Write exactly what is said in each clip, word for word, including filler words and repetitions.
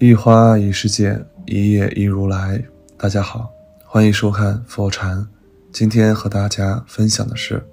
一花一世界，一叶一如来。大家好，欢迎收看佛禅。今天和大家分享的是，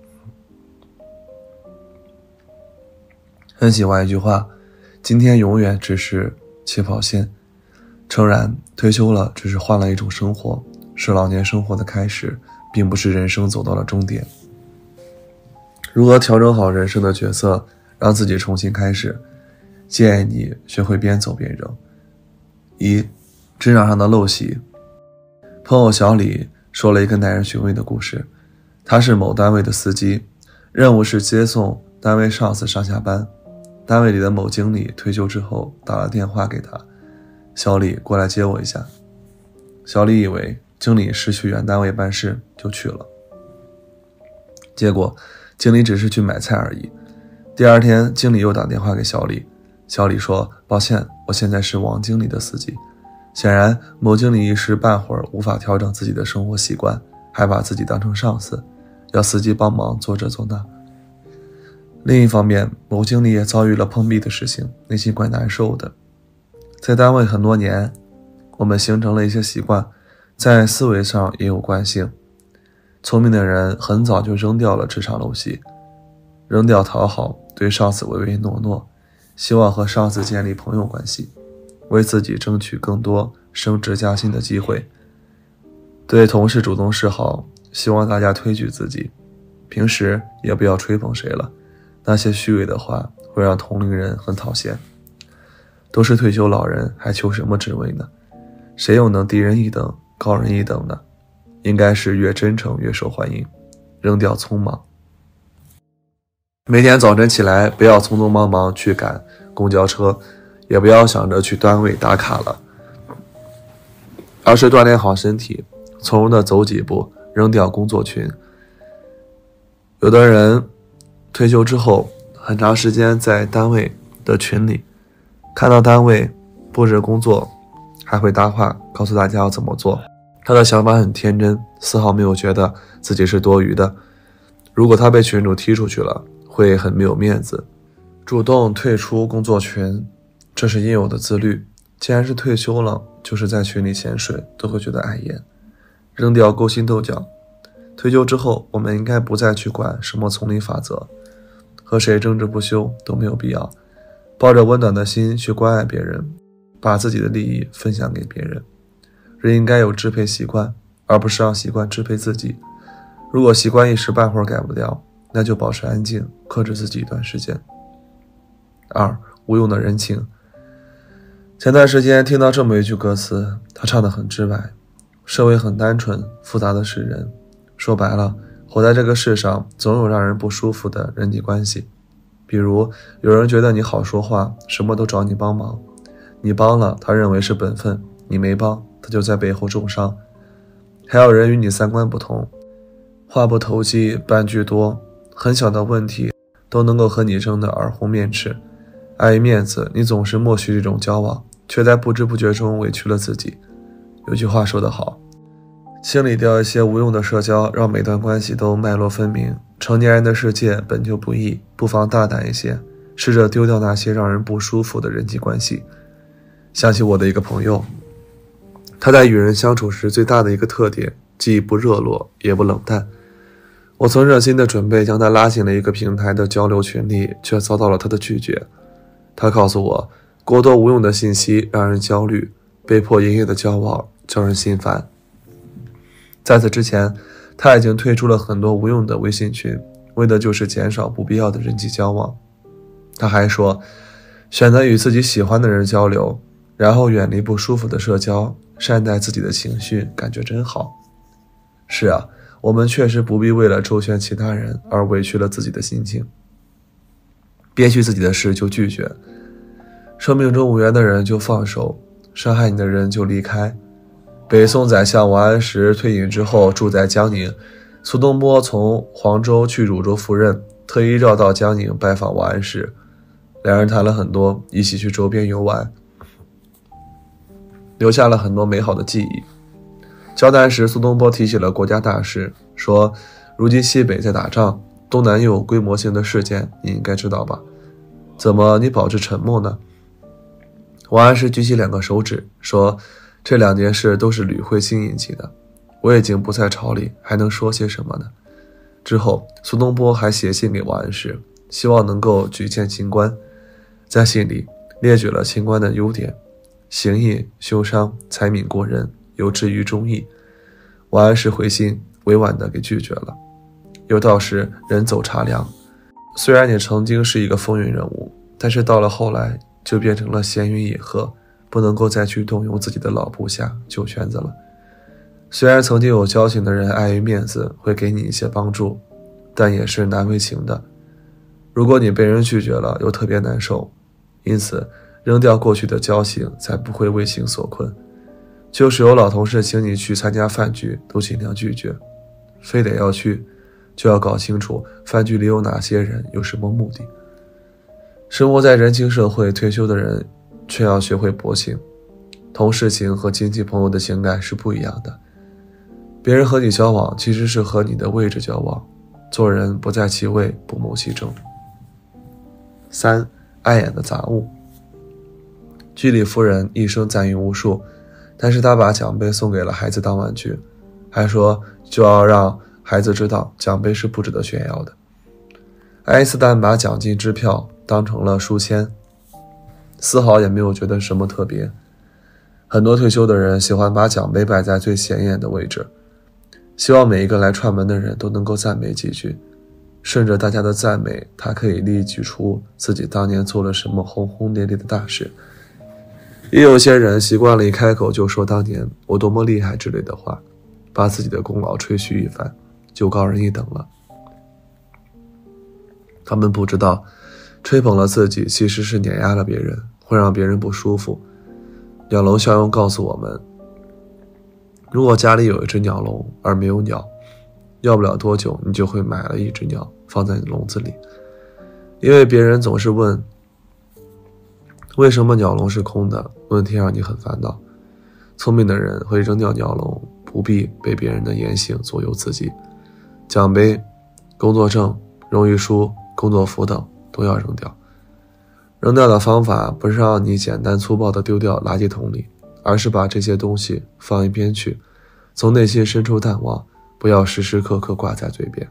很喜欢一句话，今天永远只是起跑线。诚然，退休了只是换了一种生活，是老年生活的开始，并不是人生走到了终点。如何调整好人生的角色，让自己重新开始？建议你学会边走边扔。一、职场上的陋习。朋友小李说了一个耐人寻味的故事。他是某单位的司机，任务是接送单位上司上下班。单位里的某经理退休之后打了电话给他，小李过来接我一下。小李以为经理是去原单位办事，就去了。结果经理只是去买菜而已。第二天经理又打电话给小李，小李说，抱歉，我现在是王经理的司机。显然某经理一时半会儿无法调整自己的生活习惯，还把自己当成上司，要司机帮忙做这做那。另一方面，某经理也遭遇了碰壁的事情，内心怪难受的。在单位很多年，我们形成了一些习惯，在思维上也有惯性。聪明的人很早就扔掉了职场陋习，扔掉讨好，对上司唯唯诺诺，希望和上司建立朋友关系，为自己争取更多升职加薪的机会，对同事主动示好，希望大家推举自己。平时也不要吹捧谁了，那些虚伪的话会让同龄人很讨嫌。都是退休老人，还求什么职位呢？谁又能低人一等高人一等呢？应该是越真诚越受欢迎。扔掉匆忙。每天早晨起来，不要匆匆忙忙去赶公交车，也不要想着去单位打卡了，而是锻炼好身体，从容的走几步，扔掉工作群。有的人退休之后很长时间在单位的群里，看到单位布置工作，还会搭话告诉大家要怎么做。他的想法很天真，丝毫没有觉得自己是多余的。如果他被群主踢出去了，会很没有面子，主动退出工作群，这是应有的自律。既然是退休了，就是在群里潜水都会觉得碍眼。扔掉勾心斗角。退休之后，我们应该不再去管什么丛林法则，和谁争执不休都没有必要。抱着温暖的心去关爱别人，把自己的利益分享给别人。人应该有支配习惯，而不是让习惯支配自己。如果习惯一时半会儿改不掉，那就保持安静，克制自己一段时间。二、无用的人情。前段时间听到这么一句歌词，他唱得很直白。社会很单纯，复杂的是人。说白了，活在这个世上，总有让人不舒服的人际关系。比如有人觉得你好说话，什么都找你帮忙，你帮了他认为是本分，你没帮他就在背后重伤。还有人与你三观不同，话不投机半句多，很小的问题都能够和你争得耳红面赤。碍于面子，你总是默许这种交往，却在不知不觉中委屈了自己。有句话说得好，清理掉一些无用的社交，让每段关系都脉络分明。成年人的世界本就不易，不妨大胆一些，试着丢掉那些让人不舒服的人际关系。想起我的一个朋友，他在与人相处时最大的一个特点，既不热络也不冷淡。我曾热心的准备将他拉进了一个平台的交流群里，却遭到了他的拒绝。他告诉我，过多无用的信息让人焦虑，被迫营业的交往叫人心烦。在此之前，他已经退出了很多无用的微信群，为的就是减少不必要的人际交往。他还说，选择与自己喜欢的人交流，然后远离不舒服的社交，善待自己的情绪，感觉真好。是啊，我们确实不必为了周旋其他人而委屈了自己的心情。憋屈自己的事就拒绝，生命中无缘的人就放手，伤害你的人就离开。北宋宰相王安石退隐之后住在江宁，苏东坡从黄州去汝州赴任，特意绕到江宁拜访王安石，两人谈了很多，一起去周边游玩，留下了很多美好的记忆。交谈时，苏东坡提起了国家大事，说如今西北在打仗，东南又有规模性的事件，你应该知道吧？怎么你保持沉默呢？ 王安石举起两个手指说，这两件事都是吕惠卿引起的，我已经不在朝里，还能说些什么呢？之后苏东坡还写信给王安石，希望能够举荐清官，在信里列举了清官的优点，行义修商，才敏过人，有志于忠义。王安石回信委婉地给拒绝了。有道是人走茶凉，虽然你曾经是一个风云人物，但是到了后来就变成了闲云野鹤，不能够再去动用自己的老部下旧圈子了。虽然曾经有交情的人碍于面子会给你一些帮助，但也是难为情的。如果你被人拒绝了，又特别难受，因此扔掉过去的交情，才不会为情所困。就是有老同事请你去参加饭局，都尽量拒绝。非得要去，就要搞清楚饭局里有哪些人，有什么目的。生活在人情社会，退休的人却要学会薄情。同事情和亲戚朋友的情感是不一样的。别人和你交往，其实是和你的位置交往。做人不在其位，不谋其政。三、碍眼的杂物。居里夫人一生赞誉无数，但是她把奖杯送给了孩子当玩具，还说就要让孩子知道奖杯是不值得炫耀的。爱因斯坦把奖金支票当成了书签，丝毫也没有觉得什么特别。很多退休的人喜欢把奖杯摆在最显眼的位置，希望每一个来串门的人都能够赞美几句，顺着大家的赞美，他可以列举出自己当年做了什么轰轰烈烈的大事。也有些人习惯了一开口就说当年我多么厉害之类的话，把自己的功劳吹嘘一番，就高人一等了。他们不知道，吹捧了自己其实是碾压了别人，会让别人不舒服。鸟笼效用告诉我们，如果家里有一只鸟笼而没有鸟，要不了多久你就会买了一只鸟放在笼子里。因为别人总是问为什么鸟笼是空的，问题让你很烦恼。聪明的人会扔掉鸟笼，不必被别人的言行左右自己。奖杯、工作证、荣誉书、工作服等都要扔掉。扔掉的方法不是让你简单粗暴地丢掉垃圾桶里，而是把这些东西放一边去，从内心深处淡忘，不要时时刻刻挂在嘴边。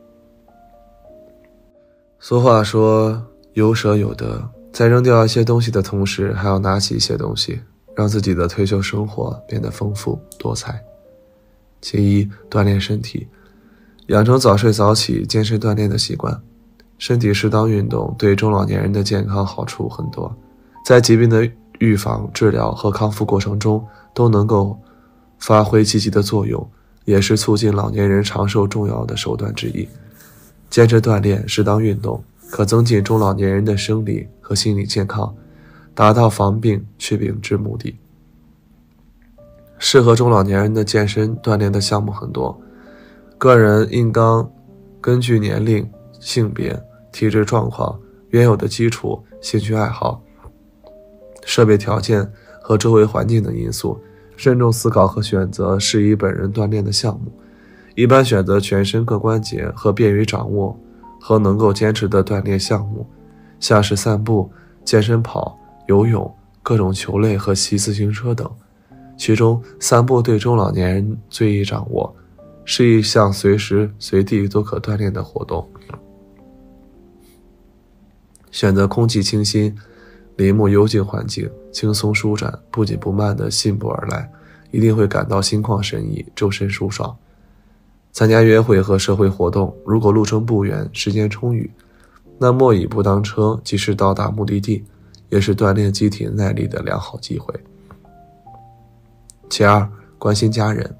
俗话说有舍有得，在扔掉一些东西的同时，还要拿起一些东西，让自己的退休生活变得丰富多彩。其一，锻炼身体，养成早睡早起、健身锻炼的习惯。身体适当运动对中老年人的健康好处很多，在疾病的预防、治疗和康复过程中都能够发挥积极的作用，也是促进老年人长寿重要的手段之一。坚持锻炼、适当运动，可增进中老年人的生理和心理健康，达到防病祛病之目的。适合中老年人的健身锻炼的项目很多，个人应当根据年龄、性别、体质状况、原有的基础、兴趣爱好、设备条件和周围环境的因素，慎重思考和选择适宜本人锻炼的项目。一般选择全身各关节和便于掌握和能够坚持的锻炼项目，像是散步、健身跑、游泳、各种球类和骑自行车等。其中散步对中老年人最易掌握，是一项随时随地都可锻炼的活动。选择空气清新、林木幽静环境，轻松舒展、不紧不慢地信步而来，一定会感到心旷神怡、周身舒爽。参加约会和社会活动，如果路程不远、时间充裕，那莫以不当车及时到达目的地，也是锻炼机体耐力的良好机会。其二，关心家人。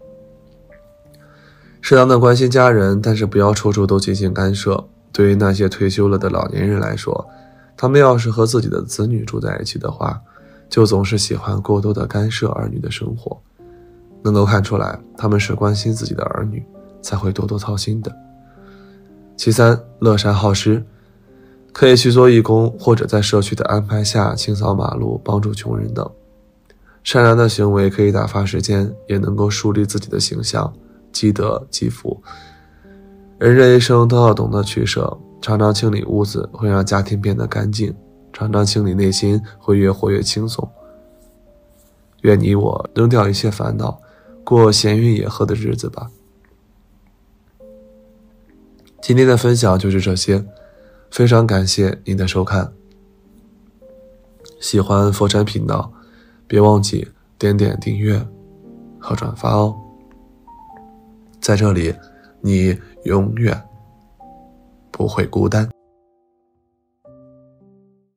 适当的关心家人，但是不要处处都进行干涉。对于那些退休了的老年人来说，他们要是和自己的子女住在一起的话，就总是喜欢过多的干涉儿女的生活。能够看出来，他们是关心自己的儿女，才会多多操心的。其三，乐善好施，可以去做义工，或者在社区的安排下清扫马路、帮助穷人等。善良的行为可以打发时间，也能够树立自己的形象，积德积福。人这一生都要懂得取舍，常常清理屋子会让家庭变得干净，常常常清理内心，会越活越轻松。愿你我扔掉一切烦恼，过闲云野鹤的日子吧。今天的分享就是这些，非常感谢您的收看。喜欢佛禅频道，别忘记点点订阅和转发哦。在这里，你永远不会孤单。